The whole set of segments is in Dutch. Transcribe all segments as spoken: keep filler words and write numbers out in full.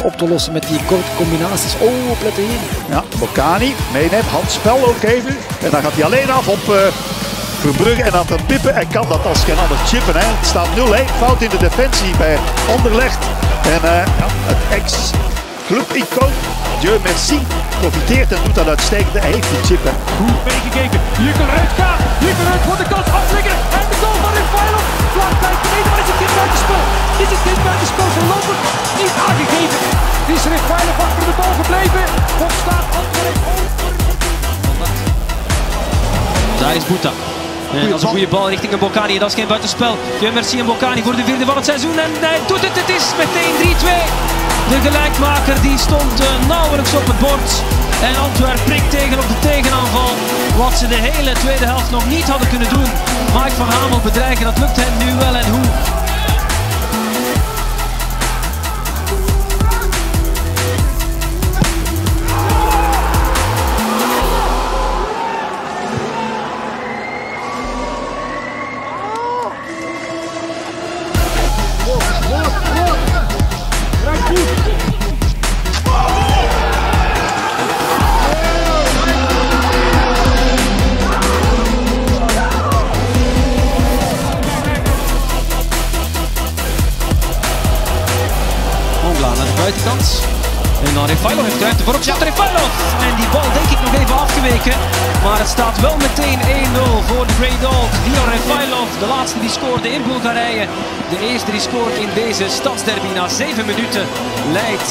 op te lossen met die korte combinaties. Oh, opletten hier. Ja, Boccani meeneemt, handspel ook even. En dan gaat hij alleen af op uh, Verbrugge en aan het pippen. En kan dat als geen ander chippen. Hè. Het staat nul één, fout in de defensie bij Anderlecht. En uh, ja, het ex-club-icoon, Dieu merci, profiteert en doet dat uitstekend. Hij heeft die chip. Hè. Goed meegekeken, hier kan eruit gaan. Hier kan eruit voor de kans afleggen. En de goal van Refailov. Vlak bij nee, dan is het geen buitenspel. Is het geen buitenspel voorlopig niet aangegeven. Is Refailov achter de bal gebleven? Of staat Anderlecht over? Daar is Bouta. En dat is een goede bal richting Boccani. Dat is geen buitenspel. Dieu merci en Boccani voor de vierde van het seizoen. En hij doet het. Het is meteen drie twee. De gelijkmaker die stond uh, nauwelijks op het bord. En Antwerp prikt tegen op de tegenaanval. Wat ze de hele tweede helft nog niet hadden kunnen doen. Mike van Hamel bedreigen. Dat lukt hen nu wel en hoe. Naar de buitenkant. En dan Refailov heeft ruimte voor opschot. Refailov! En die bal denk ik nog even afgeweken. Maar het staat wel meteen één nul voor de Grey Dogs. Dior Refailov, de laatste die scoorde in Bulgarije. De eerste die scoort in deze stadsderby na zeven minuten leidt.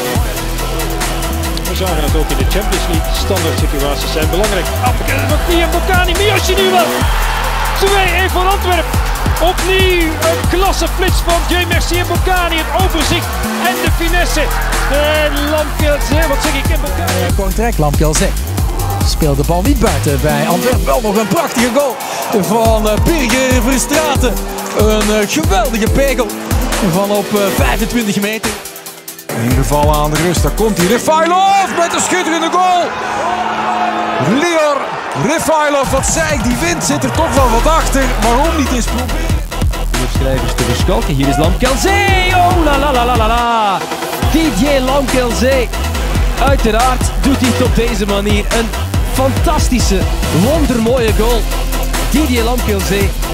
We zagen het ook in de Champions League. Standaard situaties zijn belangrijk. Afgekend van Nia Boccani. Miyoshi nu wel. twee één voor Antwerpen. Opnieuw een klasse flits van Dieu merci en Boccani. Het overzicht en de finesse. En Lamkelzee, wat zeg ik in Boccani? Uh, Kortrijk, Lamkelzee speelt de bal niet buiten bij Antwerpen. Wel nog een prachtige goal van uh, Birger Verstraeten. Een uh, geweldige pegel van op uh, vijfentwintig meter. Ingevallen aan de rust, daar komt hij. Refailov met een schitterende goal. Lior Refailov, wat zei ik, die wind zit er toch wel wat achter. Waarom niet eens proberen? Schrijvers te verschalken. Hier is Lamkelzee. Oh la la la la la la. Didier Lamkelzee. Uiteraard doet hij het op deze manier. Een fantastische, wondermooie goal. Didier Lamkelzee.